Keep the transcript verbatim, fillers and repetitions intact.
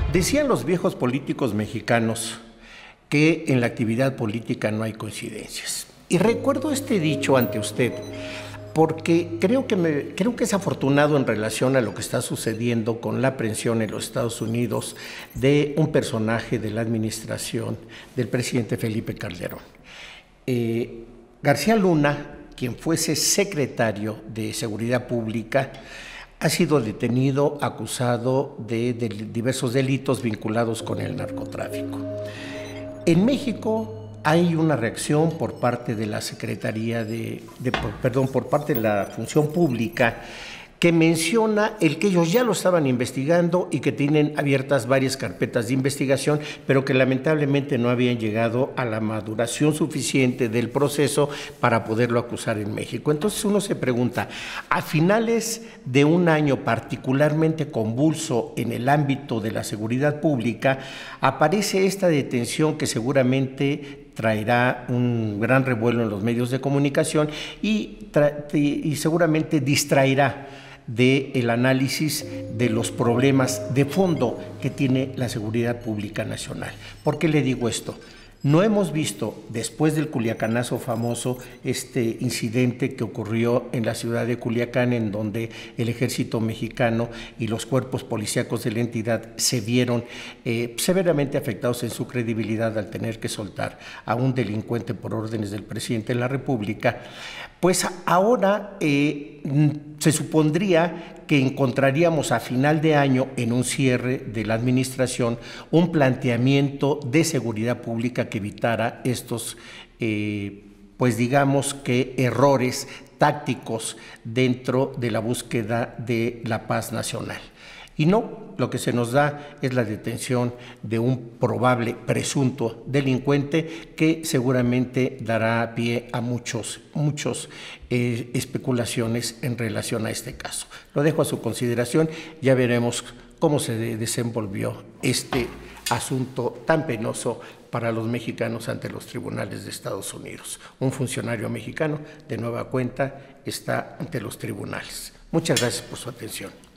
Decían los viejos políticos mexicanos que en la actividad política no hay coincidencias. Y recuerdo este dicho ante usted porque creo que, me, creo que es afortunado en relación a lo que está sucediendo con la aprehensión en los Estados Unidos de un personaje de la administración del presidente Felipe Calderón. Eh, García Luna, quien fuese secretario de Seguridad Pública, ha sido detenido, acusado de, de diversos delitos vinculados con el narcotráfico. En México hay una reacción por parte de la Secretaría de, de perdón, por parte de la Función Pública, que menciona el que ellos ya lo estaban investigando y que tienen abiertas varias carpetas de investigación, pero que lamentablemente no habían llegado a la maduración suficiente del proceso para poderlo acusar en México. Entonces uno se pregunta, a finales de un año particularmente convulso en el ámbito de la seguridad pública, aparece esta detención que seguramente traerá un gran revuelo en los medios de comunicación y, y seguramente distraerá del análisis de los problemas de fondo que tiene la seguridad pública nacional. ¿Por qué le digo esto? No hemos visto, después del Culiacanazo famoso, este incidente que ocurrió en la ciudad de Culiacán, en donde el ejército mexicano y los cuerpos policíacos de la entidad se vieron eh, severamente afectados en su credibilidad al tener que soltar a un delincuente por órdenes del presidente de la República. Pues ahora eh, se supondría que encontraríamos a final de año, en un cierre de la administración, un planteamiento de seguridad pública que evitara estos, eh, pues digamos que errores tácticos dentro de la búsqueda de la paz nacional. Y no, lo que se nos da es la detención de un probable presunto delincuente que seguramente dará pie a muchos, muchos eh, especulaciones en relación a este caso. Lo dejo a su consideración, ya veremos cómo se desenvolvió este asunto tan penoso para los mexicanos ante los tribunales de Estados Unidos. Un funcionario mexicano, de nueva cuenta, está ante los tribunales. Muchas gracias por su atención.